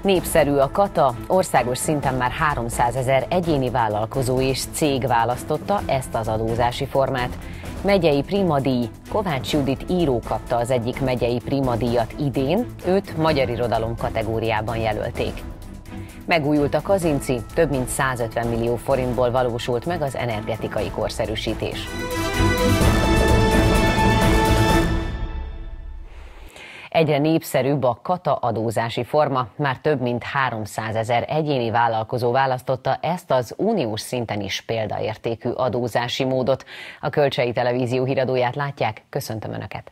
Népszerű a kata, országos szinten már 300 000 egyéni vállalkozó és cég választotta ezt az adózási formát. Megyei primadíj, Kovács Judit író kapta az egyik megyei primadíjat idén, őt magyar irodalom kategóriában jelölték. Megújult a Kazinci, több mint 150 millió forintból valósult meg az energetikai korszerűsítés. Egyre népszerűbb a kata adózási forma, már több mint 300 000 egyéni vállalkozó választotta ezt az uniós szinten is példaértékű adózási módot. A Kölcsei Televízió híradóját látják, köszöntöm Önöket!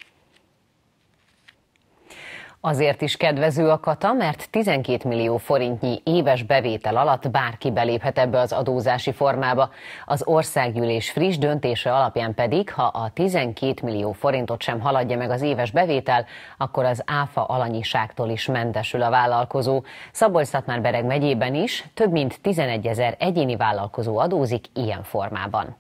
Azért is kedvező a kata, mert 12 millió forintnyi éves bevétel alatt bárki beléphet ebbe az adózási formába. Az országgyűlés friss döntése alapján pedig, ha a 12 millió forintot sem haladja meg az éves bevétel, akkor az áfa alanyiságtól is mentesül a vállalkozó. Szabolcs-Szatmár-Bereg megyében is több mint 11 000 egyéni vállalkozó adózik ilyen formában.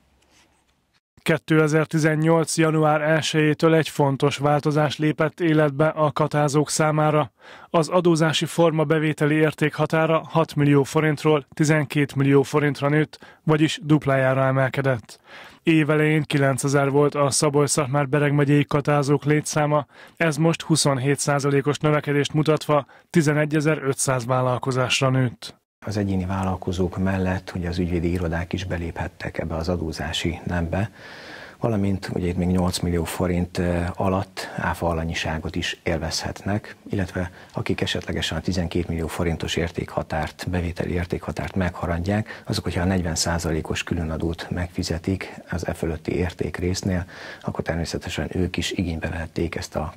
2018. január 1-től egy fontos változás lépett életbe a katázók számára. Az adózási forma bevételi értékhatára 6 millió forintról 12 millió forintra nőtt, vagyis duplájára emelkedett. Évelején 9000 volt a Szabolcs-Szatmár-Bereg megyei katázók létszáma, ez most 27%-os növekedést mutatva 11.500 vállalkozásra nőtt. Az egyéni vállalkozók mellett ugye az ügyvédi irodák is beléphettek ebbe az adózási nembe, valamint ugye itt még 8 millió forint alatt áfa alanyiságot is élvezhetnek, illetve akik esetlegesen a 12 millió forintos értékhatárt, bevételi értékhatárt meghaladják, azok, hogyha a 40%-os különadót megfizetik az e fölötti értékrésznél, akkor természetesen ők is igénybe vehették ezt a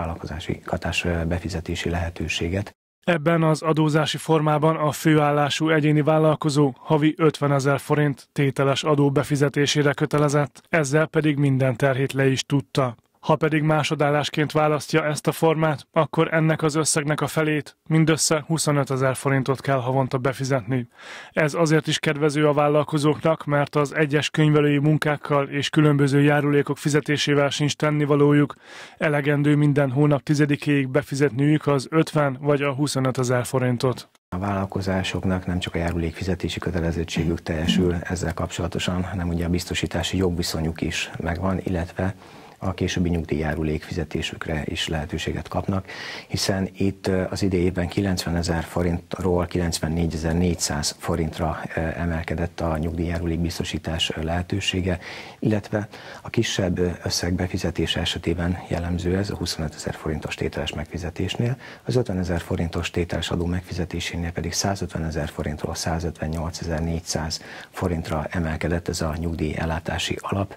katás befizetési lehetőséget. Ebben az adózási formában a főállású egyéni vállalkozó havi 50 000 forint tételes adó befizetésére kötelezett, ezzel pedig minden terhét le is tudta. Ha pedig másodállásként választja ezt a formát, akkor ennek az összegnek a felét, mindössze 25 000 forintot kell havonta befizetni. Ez azért is kedvező a vállalkozóknak, mert az egyes könyvelői munkákkal és különböző járulékok fizetésével sincs tennivalójuk, elegendő minden hónap 10-éig befizetniük az 50 vagy a 25 000 forintot. A vállalkozásoknak nem csak a járulékfizetési kötelezettségük teljesül ezzel kapcsolatosan, hanem ugye a biztosítási jogviszonyuk is megvan, illetve a későbbi nyugdíjjárulék fizetésükre is lehetőséget kapnak, hiszen itt az idejében 90 000 forintról 94 400 forintra emelkedett a nyugdíjjárulék biztosítás lehetősége, illetve a kisebb összeg befizetése esetében jellemző ez a 25 000 forintos tételes megfizetésnél, az 50 000 forintos tételes adó megfizetésénél pedig 150 000 forintról 158 400 forintra emelkedett ez a nyugdíjellátási alap.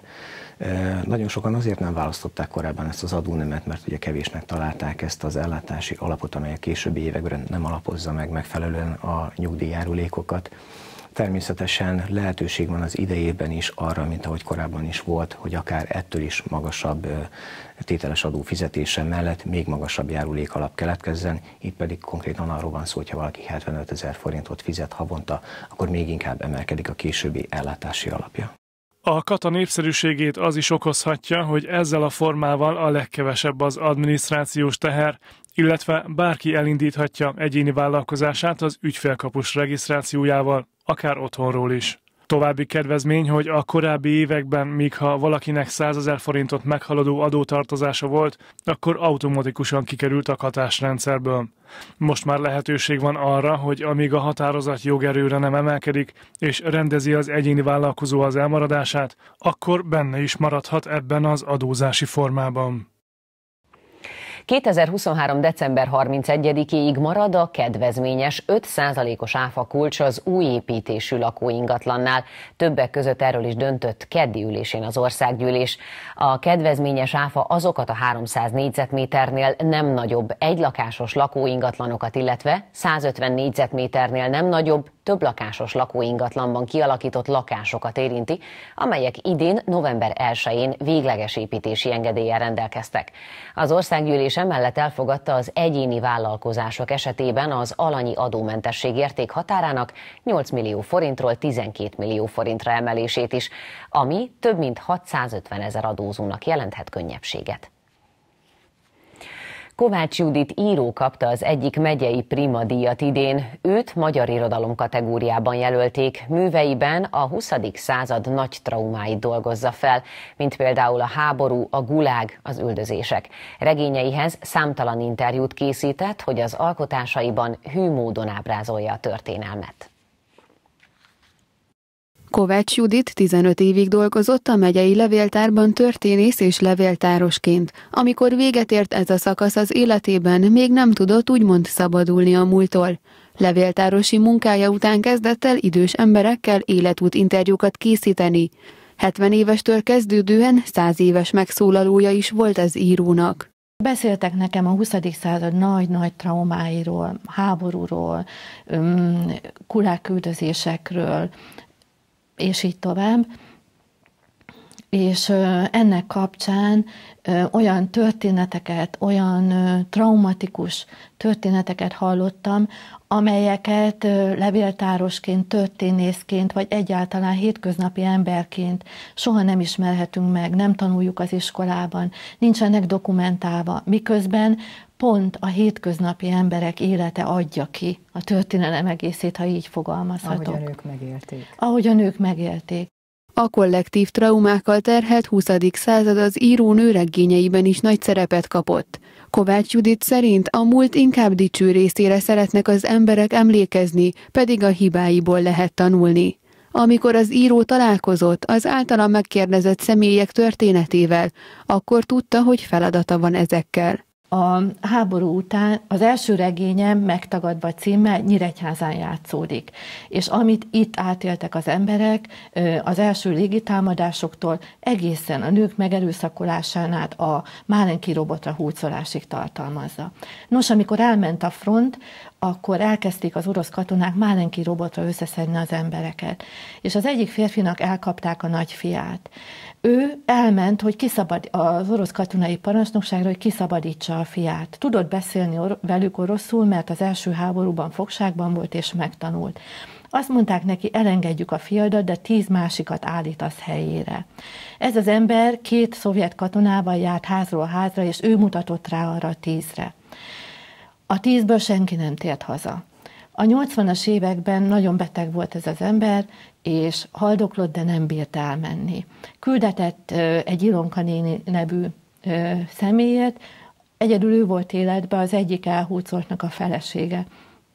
Nagyon sokan azért nem választották korábban ezt az adónemet, mert ugye kevésnek találták ezt az ellátási alapot, amely a későbbi években nem alapozza meg megfelelően a nyugdíjjárulékokat. Természetesen lehetőség van az idejében is arra, mint ahogy korábban is volt, hogy akár ettől is magasabb tételes adó fizetése mellett még magasabb járulék alap keletkezzen. Itt pedig konkrétan arról van szó, hogy ha valaki 75 000 forintot fizet havonta, akkor még inkább emelkedik a későbbi ellátási alapja. A kata népszerűségét az is okozhatja, hogy ezzel a formával a legkevesebb az adminisztrációs teher, illetve bárki elindíthatja egyéni vállalkozását az ügyfélkapus regisztrációjával, akár otthonról is. További kedvezmény, hogy a korábbi években, míg ha valakinek 100 000 forintot meghaladó adótartozása volt, akkor automatikusan kikerült a katásrendszerből. Most már lehetőség van arra, hogy amíg a határozat jogerőre nem emelkedik, és rendezi az egyéni vállalkozó az elmaradását, akkor benne is maradhat ebben az adózási formában. 2023. december 31-ig marad a kedvezményes 5%-os áfa kulcs az új építésű lakóingatlannál. Többek között erről is döntött keddi ülésén az országgyűlés. A kedvezményes áfa azokat a 300 négyzetméternél nem nagyobb egylakásos lakóingatlanokat, illetve 150 négyzetméternél nem nagyobb többlakásos lakóingatlanban kialakított lakásokat érinti, amelyek idén november 1-én végleges építési engedéllyel rendelkeztek. Az országgyűlés emellett elfogadta az egyéni vállalkozások esetében az alanyi adómentesség értékhatárának 8 millió forintról 12 millió forintra emelését is, ami több mint 650 000 adózónak jelenthet könnyebbséget. Kovács Judit író kapta az egyik megyei Prima díjat idén. Őt magyar irodalom kategóriában jelölték. Műveiben a 20. század nagy traumáit dolgozza fel, mint például a háború, a gulág, az üldözések. Regényeihez számtalan interjút készített, hogy az alkotásaiban hű módon ábrázolja a történelmet. Kovács Judit 15 évig dolgozott a megyei levéltárban történész és levéltárosként. Amikor véget ért ez a szakasz az életében, még nem tudott úgymond szabadulni a múlttól. Levéltárosi munkája után kezdett el idős emberekkel életút interjúkat készíteni. 70 évestől kezdődően 100 éves megszólalója is volt az írónak. Beszéltek nekem a 20. század nagy-nagy traumáiról, háborúról, kuláküldözésekről, és így tovább. És ennek kapcsán olyan történeteket, olyan traumatikus történeteket hallottam, amelyeket levéltárosként, történészként, vagy egyáltalán hétköznapi emberként soha nem ismerhetünk meg, nem tanuljuk az iskolában, nincsenek dokumentálva, miközben pont a hétköznapi emberek élete adja ki a történelem egészét, ha így fogalmazhatok. Ahogy a nők megélték. Ahogy a nők megélték. A kollektív traumákkal terhelt 20. század az írónő regényeiben is nagy szerepet kapott. Kovács Judit szerint a múlt inkább dicső részére szeretnek az emberek emlékezni, pedig a hibáiból lehet tanulni. Amikor az író találkozott az általa megkérdezett személyek történetével, akkor tudta, hogy feladata van ezekkel. A háború után az első regényem Megtagadva címmel Nyíregyházán játszódik. És amit itt átéltek az emberek, az első légitámadásoktól egészen a nők megerőszakolásán át a Málenki robotra hurcolásig tartalmazza. Nos, amikor elment a front, akkor elkezdték az orosz katonák Málenki robotra összeszedni az embereket. És az egyik férfinak elkapták a nagyfiát. Ő elment, hogy az orosz katonai parancsnokságra, hogy kiszabadítsa a fiát. Tudott beszélni velük oroszul, mert az első háborúban fogságban volt és megtanult. Azt mondták neki, elengedjük a fiadat, de 10 másikat állítasz helyére. Ez az ember 2 szovjet katonával járt házról házra, és ő mutatott rá arra a 10-re. A 10-ből senki nem tért haza. A 80-as években nagyon beteg volt ez az ember, és haldoklott, de nem bírt elmenni. Küldetett egy Ilonka néni nevű személyet, egyedül ő volt életben, az egyik elhúzoltnak a felesége.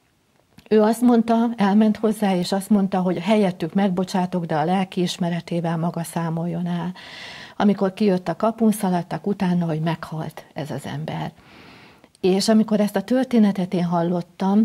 Ő azt mondta, elment hozzá, és azt mondta, hogy helyettük megbocsátok, de a lelki ismeretével maga számoljon el. Amikor kijött a kapun, szaladtak utána, hogy meghalt ez az ember. És amikor ezt a történetet én hallottam,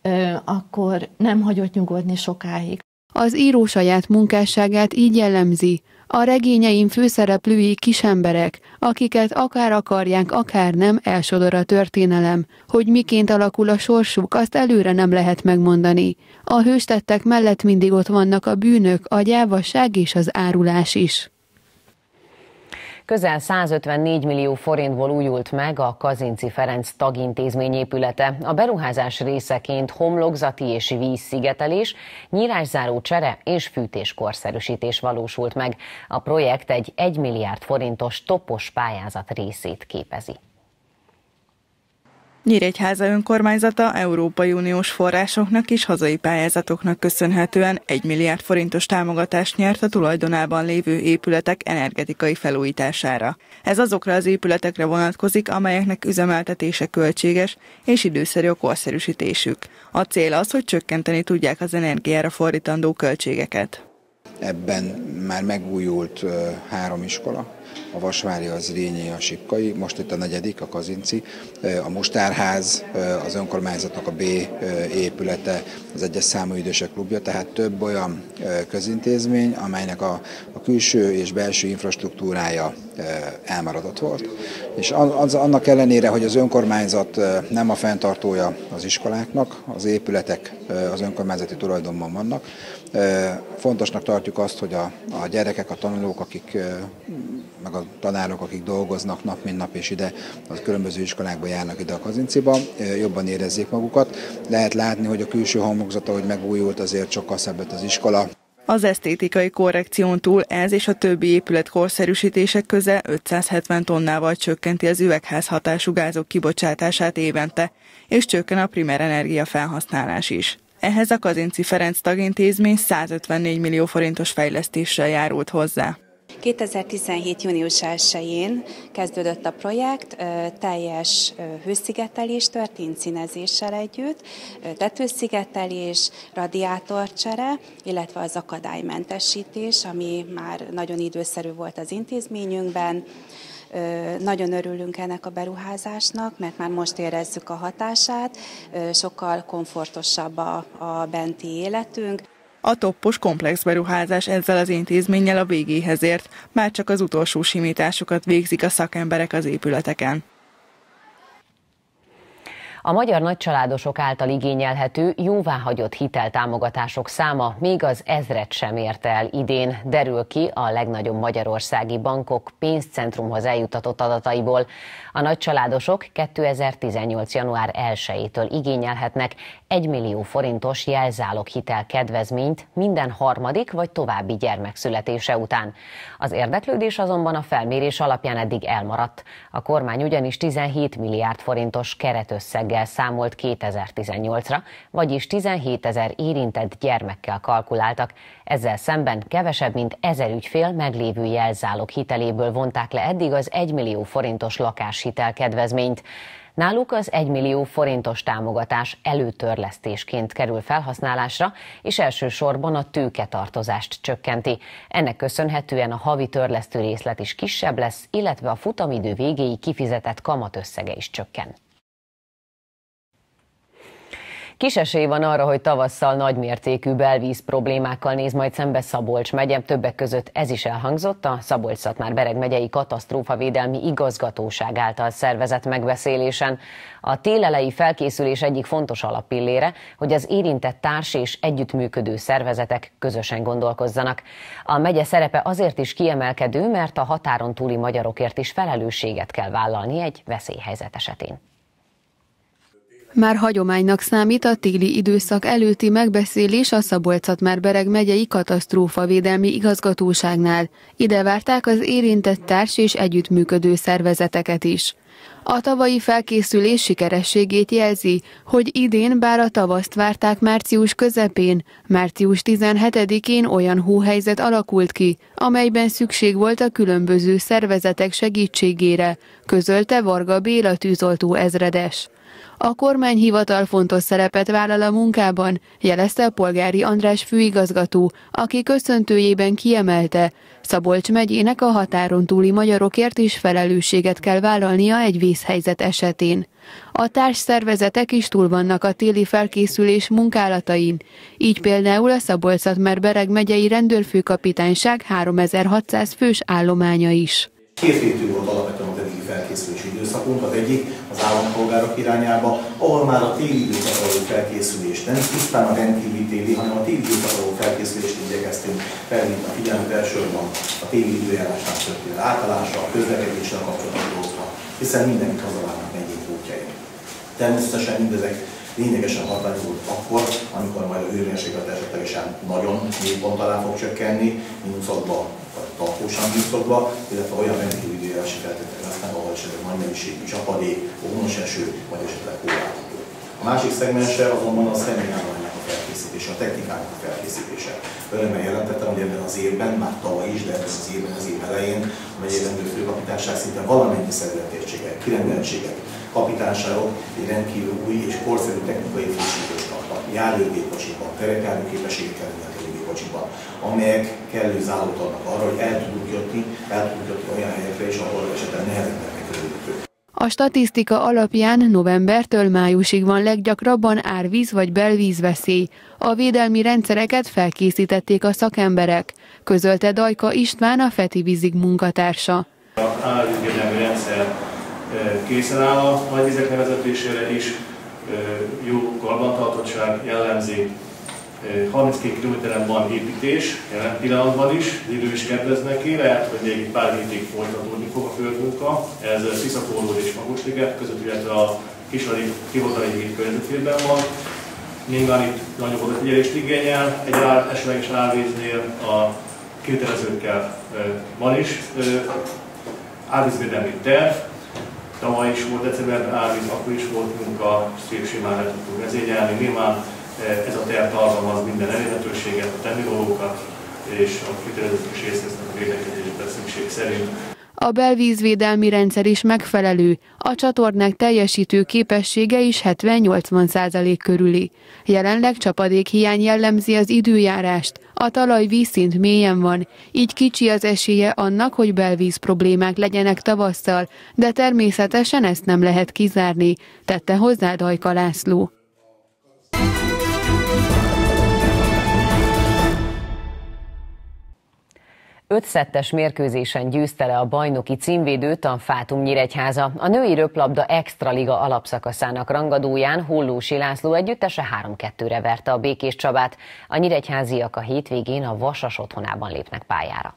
akkor nem hagyott nyugodni sokáig. Az író saját munkásságát így jellemzi. A regényeim főszereplői kisemberek, akiket akár akarják, akár nem, elsodor a történelem. Hogy miként alakul a sorsuk, azt előre nem lehet megmondani. A hőstettek mellett mindig ott vannak a bűnök, a gyávaság és az árulás is. Közel 154 millió forintból újult meg a Kazinczy Ferenc tagintézmény épülete. A beruházás részeként homlokzati és vízszigetelés, nyílászáró csere és fűtéskorszerűsítés valósult meg. A projekt egy 1 milliárd forintos topos pályázat részét képezi. Nyíregyháza önkormányzata Európai Uniós forrásoknak és hazai pályázatoknak köszönhetően 1 milliárd forintos támogatást nyert a tulajdonában lévő épületek energetikai felújítására. Ez azokra az épületekre vonatkozik, amelyeknek üzemeltetése költséges és időszerű a korszerűsítésük. A cél az, hogy csökkenteni tudják az energiára fordítandó költségeket. Ebben már megújult 3 iskola. A Vasvári, a Zrínyi, a Sipkai, most itt a 4., a Kazinczy, a Mustárház, az önkormányzatnak a B épülete, az 1-es számú idősek klubja, tehát több olyan közintézmény, amelynek a külső és belső infrastruktúrája elmaradott volt. És annak ellenére, hogy az önkormányzat nem a fenntartója az iskoláknak, az épületek az önkormányzati tulajdonban vannak, fontosnak tartjuk azt, hogy a gyerekek, a tanulók, meg a tanárok, akik dolgoznak nap mint nap, és ide a különböző iskolákba járnak ide a Kazinczyba, jobban érezzék magukat. Lehet látni, hogy a külső homlokzata, hogy megújult, azért sokkal szebb lett az iskola. Az esztétikai korrekción túl ez és a többi épület korszerűsítések közel 570 tonnával csökkenti az üvegházhatású gázok kibocsátását évente, és csökken a primer energia felhasználás is. Ehhez a Kazinczy Ferenc Tagintézmény 154 millió forintos fejlesztéssel járult hozzá. 2017. június 1-én kezdődött a projekt, teljes hőszigetelés történt színezéssel együtt, tetőszigetelés, radiátorcsere, illetve az akadálymentesítés, ami már nagyon időszerű volt az intézményünkben. Nagyon örülünk ennek a beruházásnak, mert már most érezzük a hatását, sokkal komfortosabb a benti életünk. A toppos komplex beruházás ezzel az intézménnyel a végéhez ért, már csak az utolsó simításokat végzik a szakemberek az épületeken. A magyar nagycsaládosok által igényelhető, jóváhagyott hiteltámogatások száma még az 1000-et sem érte el idén, derül ki a legnagyobb magyarországi bankok pénzcentrumhoz eljutatott adataiból. A nagycsaládosok 2018. január 1-től igényelhetnek 1 millió forintos jelzáloghitel kedvezményt minden harmadik vagy további gyermek születése után. Az érdeklődés azonban a felmérés alapján eddig elmaradt. A kormány ugyanis 17 milliárd forintos keretösszeggel számolt 2018-ra, vagyis 17 000 érintett gyermekkel kalkuláltak. Ezzel szemben kevesebb mint 1000 ügyfél meglévő jelzálog hiteléből vonták le eddig az 1 millió forintos lakáshitel kedvezményt. Náluk az 1 millió forintos támogatás előtörlesztésként kerül felhasználásra, és elsősorban a tőketartozást csökkenti. Ennek köszönhetően a havi törlesztő részlet is kisebb lesz, illetve a futamidő végéig kifizetett kamatösszege is csökken. Kis esély van arra, hogy tavasszal nagymértékű belvíz problémákkal néz majd szembe Szabolcs megye, többek között ez is elhangzott a Szabolcs-Szatmár-Bereg megyei katasztrófavédelmi igazgatóság által szervezett megbeszélésen. A télelei felkészülés egyik fontos alappillére, hogy az érintett társ és együttműködő szervezetek közösen gondolkozzanak. A megye szerepe azért is kiemelkedő, mert a határon túli magyarokért is felelősséget kell vállalni egy veszélyhelyzet esetén. Már hagyománynak számít a téli időszak előtti megbeszélés a Szabolcs-Szatmár-Bereg megyei katasztrófavédelmi igazgatóságnál. Ide várták az érintett társ és együttműködő szervezeteket is. A tavalyi felkészülés sikerességét jelzi, hogy idén bár a tavaszt várták március közepén, március 17-én olyan hóhelyzet alakult ki, amelyben szükség volt a különböző szervezetek segítségére, közölte Varga Béla tűzoltó ezredes. A kormányhivatal fontos szerepet vállal a munkában, jelezte a Polgári András főigazgató, aki köszöntőjében kiemelte, Szabolcs megyének a határon túli magyarokért is felelősséget kell vállalnia egy vészhelyzet esetén. A társszervezetek is túl vannak a téli felkészülés munkálatain, így például a Szabolcs-Szatmár-Bereg megyei rendőrfőkapitányság 3600 fős állománya is. Két rétű volt alapvetően az eddigi felkészülési időszakunk, az egyik az állampolgárok irányába, ahol már a téli időszakra való felkészülést nem tisztán a rendkívüli téli, hanem a téli időszakra való felkészülést igyekeztünk felhívni a figyelmet elsősorban a téli időjárásnak történő átállása, a közlekedéssel kapcsolatos dolgokra, hiszen mindenkit hazavárnak megyék útjain. Természetesen mindezek lényegesen határozódott akkor, amikor majd a hőmérséklet esetlegesen nagyon mély pont alá fog csökkenni, mínuszokba vagy tartósan mínuszokba, illetve olyan rendkívüli időjárási feltételek lesznek, ahol esetleg nagy mennyiségű csapadék, ónos eső, vagy esetleg hóváltó. A másik szegmense azonban a személyállománynak a felkészítése, a technikának a felkészítése. Örömmel jelentettem, hogy ebben az évben, már tavaly is, de ebben az évben, az év elején a megyei rendőrfőkapitányság szinte valamennyi szervezetértségek, kirendeltségek, kapitányságok egy rendkívül új és korszerű technikai frissítést kaptak, járőgépkocsikban, kerekjárműképességet kell gépkocsikban, amelyek kellő zálogot adnak arra, hogy el tudunk jutni olyan helyekre is, ahol esetleg nehezebben megkerülhető. A statisztika alapján novembertől májusig van leggyakrabban árvíz vagy belvízveszély. A védelmi rendszereket felkészítették a szakemberek, közölte Dajka István, a Feti Vízig munkatársa. A árvízvédelmi rendszer készen áll a nagyvizek levezetésére is, jó karbantartottság jellemzi. 32 kilométeren van építés, jelen pillanatban is, az idő is kedvez neki, lehet, hogy még egy pár hétig folytatódni fog a földmunka. Ez Tiszatóról és Magosliget között, illetve a Kisvadi hivatali környezetében van. nyilván itt nagyobb odafigyelést igényel, egy esetleges árvíznél a kivitelezőkkel van is árvízvédelmi terv. Tavaly is volt decemberben árvíz, akkor is volt munka, szép simán le tudtunk vezényelni. Nyilván ez a terv tartalmaz minden elérhetőséget, a tennivalókat, és a kivitelezők is részt vesznek a védekezésben szükség szerint. A belvízvédelmi rendszer is megfelelő, a csatornák teljesítő képessége is 70-80% körüli. Jelenleg csapadékhiány jellemzi az időjárást, a talaj vízszint mélyen van, így kicsi az esélye annak, hogy belvíz problémák legyenek tavasszal, de természetesen ezt nem lehet kizárni, tette hozzá Dajka László. Ötszettes mérkőzésen győzte le a bajnoki címvédőt a Fátum Nyíregyháza. A női röplabda extraliga alapszakaszának rangadóján Hollósi László együttese 3-2-re verte a Békés Csabát. A nyíregyháziak a hétvégén a Vasas otthonában lépnek pályára.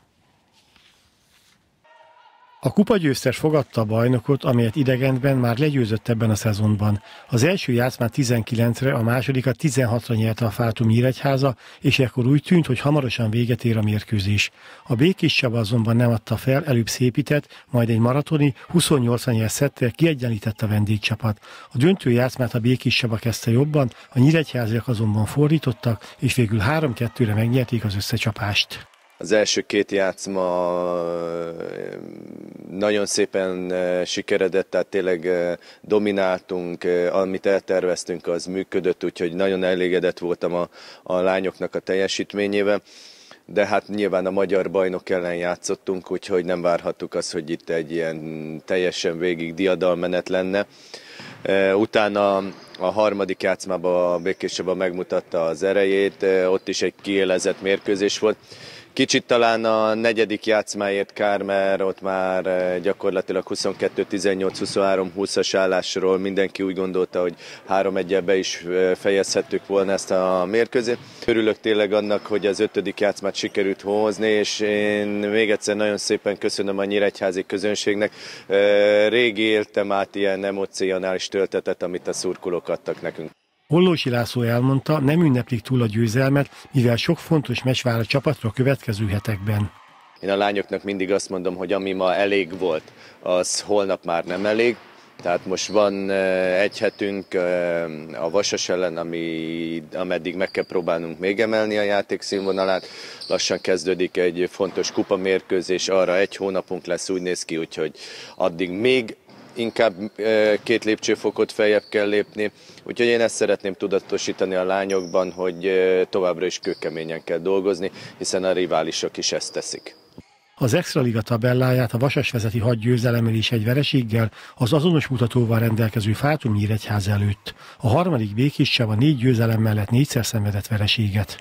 A kupagyőztes fogadta a bajnokot, amelyet idegenben már legyőzött ebben a szezonban. Az első játszmát 19-re, a másodikat 16-ra nyerte a Fátum Nyíregyháza, és ekkor úgy tűnt, hogy hamarosan véget ér a mérkőzés. A Békés Csaba azonban nem adta fel, előbb szépített, majd egy maratoni 28-as szettel kiegyenlített a vendégcsapat. A döntő játszmát a Békés Csaba kezdte jobban, a nyíregyháziak azonban fordítottak, és végül 3-2-re megnyerték az összecsapást. Az első két játszma nagyon szépen sikeredett, tehát tényleg domináltunk, amit elterveztünk, az működött, úgyhogy nagyon elégedett voltam a lányoknak a teljesítményével. De hát nyilván a magyar bajnok ellen játszottunk, úgyhogy nem várhattuk azt, hogy itt egy ilyen teljesen végig diadalmenet lenne. Utána a harmadik játszmában a Békés Csaba megmutatta az erejét, ott is egy kiélezett mérkőzés volt. Kicsit talán a negyedik játszmáért kár, mert ott már gyakorlatilag 22-18-23-20-as állásról mindenki úgy gondolta, hogy 3-1-el be is fejezhettük volna ezt a mérkőzést. Örülök tényleg annak, hogy az ötödik játszmát sikerült hozni, és én még egyszer nagyon szépen köszönöm a nyíregyházi közönségnek. Rég éltem át ilyen emocionális töltetet, amit a szurkolók adtak nekünk. Hollósi László elmondta, nem ünneplik túl a győzelmet, mivel sok fontos meccs vár a csapatra a következő hetekben. Én a lányoknak mindig azt mondom, hogy ami ma elég volt, az holnap már nem elég. Tehát most van egy hetünk a Vasas ellen, ameddig meg kell próbálnunk még emelni a játék színvonalát. Lassan kezdődik egy fontos kupamérkőzés, arra egy hónapunk lesz, úgy néz ki, úgyhogy addig még inkább 2 lépcsőfokot feljebb kell lépni. Úgyhogy én ezt szeretném tudatosítani a lányokban, hogy továbbra is kőkeményen kell dolgozni, hiszen a riválisok is ezt teszik. Az Extraliga tabelláját a Vasas vezeti 6 győzelemmel és 1 vereséggel az azonos mutatóval rendelkező Fátum Nyíregyháza előtt. A harmadik Békés Csaba 4 győzelem mellett 4-szer szenvedett vereséget.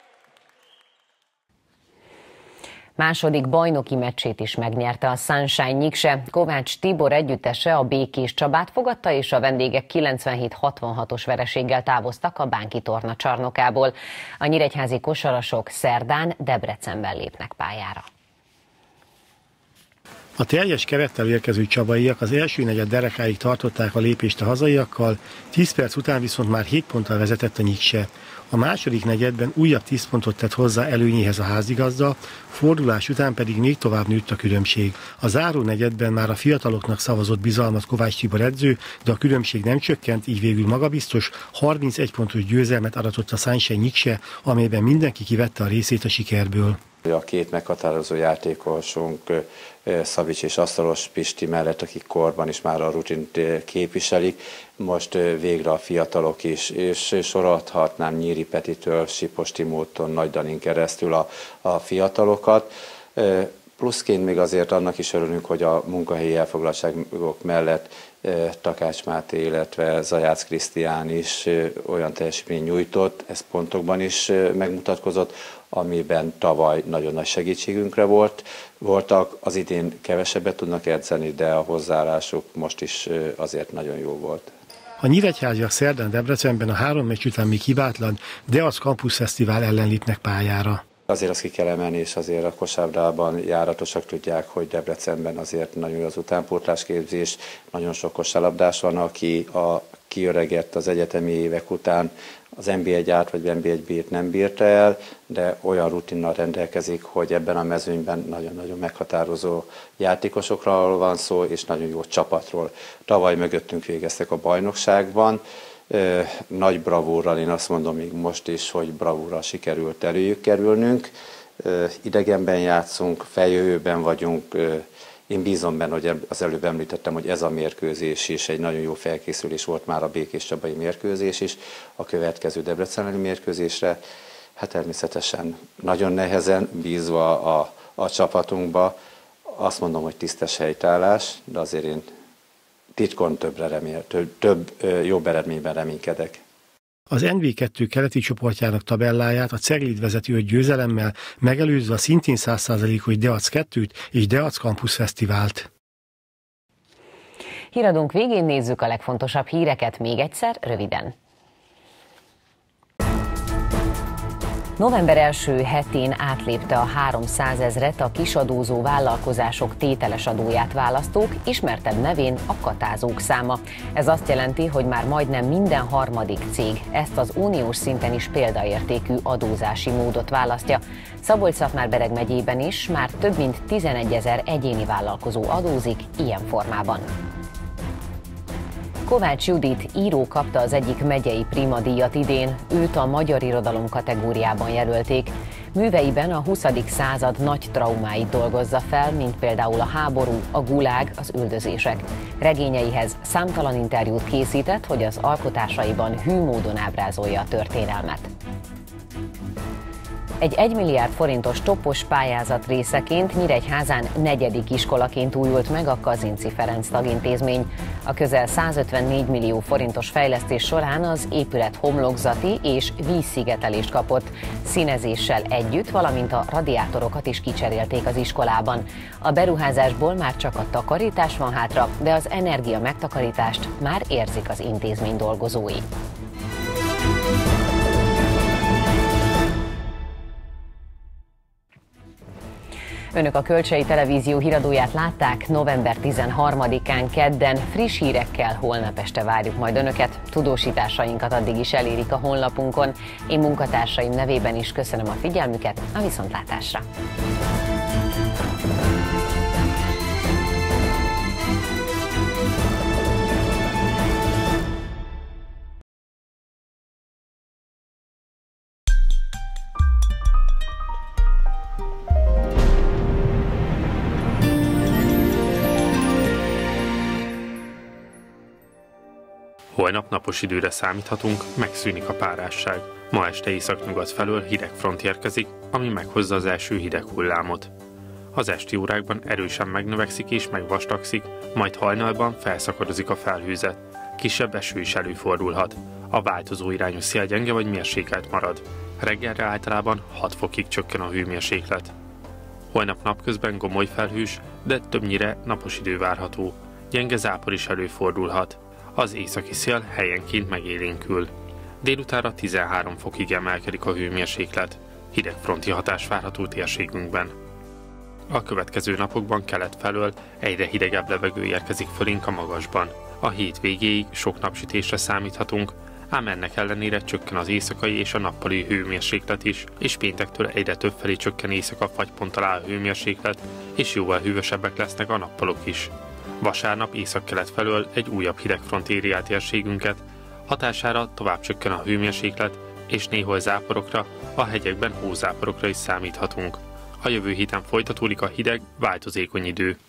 Második bajnoki meccsét is megnyerte a Sunshine Nyikse. Kovács Tibor együttese a Békés Csabát fogadta, és a vendégek 97-66-os vereséggel távoztak a Bánki Torna csarnokából. A nyíregyházi kosarasok szerdán Debrecenben lépnek pályára. A teljes kerettel érkező csabaiak az első negyed derekáig tartották a lépést a hazaiakkal, 10 perc után viszont már 7 ponttal vezetett a Nyikse. A második negyedben újabb 10 pontot tett hozzá előnyéhez a házigazda, fordulás után pedig még tovább nőtt a különbség. A záró negyedben már a fiataloknak szavazott bizalmat Kovács Tibor edző, de a különbség nem csökkent, így végül magabiztos 31 pontos győzelmet aratott a Sunshine Nyikse, amelyben mindenki kivette a részét a sikerből. A két meghatározó játékosunk, Szavics és Asztalos Pisti mellett, akik korban is már a rutint képviselik, most végre a fiatalok is, és sorolhatnám Nyíri Petitől, Sipos Timóton, Nagy Danin keresztül a fiatalokat. Pluszként még azért annak is örülünk, hogy a munkahelyi elfoglaltságok mellett Takács Máté, illetve Zajász Krisztián is olyan teljesítmény nyújtott, ez pontokban is megmutatkozott, amiben tavaly nagyon nagy segítségünkre voltak, az idén kevesebbet tudnak edzeni, de a hozzáállásuk most is azért nagyon jó volt. A nyíregyháziak szerdán Debrecenben a 3 meccs után még hibátlan Deac Campus Fesztivál ellen lépnek pályára. Azért azt ki kell emelni, és azért a kosárlabdában járatosak tudják, hogy Debrecenben azért nagyon jó az utánpótlásképzés, nagyon sok kosárlabdás van, aki kiöregett az egyetemi évek után, az NB1-át vagy NB1B-t nem bírta el, de olyan rutinnal rendelkezik, hogy ebben a mezőnyben nagyon-nagyon meghatározó játékosokról van szó, és nagyon jó csapatról. Tavaly mögöttünk végeztek a bajnokságban, nagy bravúrral, én azt mondom még most is, hogy bravúrral sikerült előjük kerülnünk. Idegenben játszunk, feljövőben vagyunk. Én bízom benne, hogy az előbb említettem, hogy ez a mérkőzés is egy nagyon jó felkészülés volt már a Békéscsabai mérkőzés is, a következő debreceni mérkőzésre. Hát természetesen nagyon nehezen bízva a csapatunkba. Azt mondom, hogy tisztes helytállás, de azért én titkon több jobb eredményben reménykedek. Az NB2 keleti csoportjának tabelláját a Ceglid vezeti 5 győzelemmel, megelőzve a szintén 100%-os Deac 2-t és Deac Campus Fesztivált. Híradónk végén nézzük a legfontosabb híreket még egyszer, röviden. November első hetén átlépte a 300 000-et a kisadózó vállalkozások tételes adóját választók, ismertebb nevén a katázók száma. Ez azt jelenti, hogy már majdnem minden harmadik cég ezt az uniós szinten is példaértékű adózási módot választja. Szabolcs-Szatmár-Bereg megyében is már több mint 11 000 egyéni vállalkozó adózik ilyen formában. Kovács Judit író kapta az egyik megyei Prima díjat idén, őt a magyar irodalom kategóriában jelölték. Műveiben a 20. század nagy traumáit dolgozza fel, mint például a háború, a gulág, az üldözések. Regényeihez számtalan interjút készített, hogy az alkotásaiban hű módon ábrázolja a történelmet. Egy 1 milliárd forintos toppos pályázat részeként Nyíregyházán 4. iskolaként újult meg a Kazinczy Ferenc tagintézmény. A közel 154 millió forintos fejlesztés során az épület homlokzati és vízszigetelést kapott, színezéssel együtt, valamint a radiátorokat is kicserélték az iskolában. A beruházásból már csak a takarítás van hátra, de az energia megtakarítást már érzik az intézmény dolgozói. Önök a Kölcsei Televízió híradóját látták november 13-án kedden. Friss hírekkel holnap este várjuk majd Önöket. Tudósításainkat addig is elérik a honlapunkon. Én munkatársaim nevében is köszönöm a figyelmüket, a viszontlátásra! Holnap napos időre számíthatunk, megszűnik a párásság. Ma este északnyugat felől hideg front érkezik, ami meghozza az első hideg hullámot. Az esti órákban erősen megnövekszik és megvastagszik, majd hajnalban felszakadozik a felhőzet. Kisebb eső is előfordulhat. A változó irányú szél gyenge vagy mérsékelt marad. Reggelre általában 6 fokig csökken a hőmérséklet. Holnap napközben gomoly felhős, de többnyire napos idő várható. Gyenge zápor is előfordulhat. Az északi szél helyenként megélénkül. Délutánra 13 fokig emelkedik a hőmérséklet. Hidegfronti hatás várható térségünkben. A következő napokban kelet felől egyre hidegebb levegő érkezik fölénk a magasban. A hét végéig sok napsütésre számíthatunk, ám ennek ellenére csökken az éjszakai és a nappali hőmérséklet is, és péntektől egyre többfelé csökken éjszaka fagyponttal áll a hőmérséklet, és jóval hűvösebbek lesznek a nappalok is. Vasárnap északkelet felől egy újabb hidegfront éri át térségünket, hatására tovább csökken a hőmérséklet, és néhol záporokra, a hegyekben hózáporokra is számíthatunk. A jövő héten folytatódik a hideg, változékony idő.